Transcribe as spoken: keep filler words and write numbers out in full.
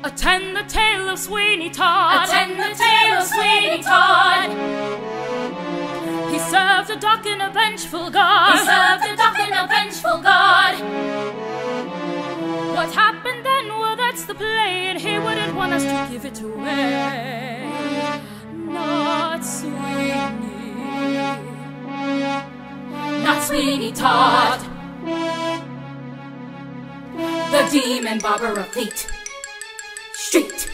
Attend the tale of Sweeney Todd. Attend the tale of Sweeney Todd. He served a duck in a vengeful God. He served a duck in a vengeful God. What happened then? Well, that's the play, and he wouldn't want us to give it away. Not Sweeney. Not Sweeney Todd. The demon barber of Fleet Street.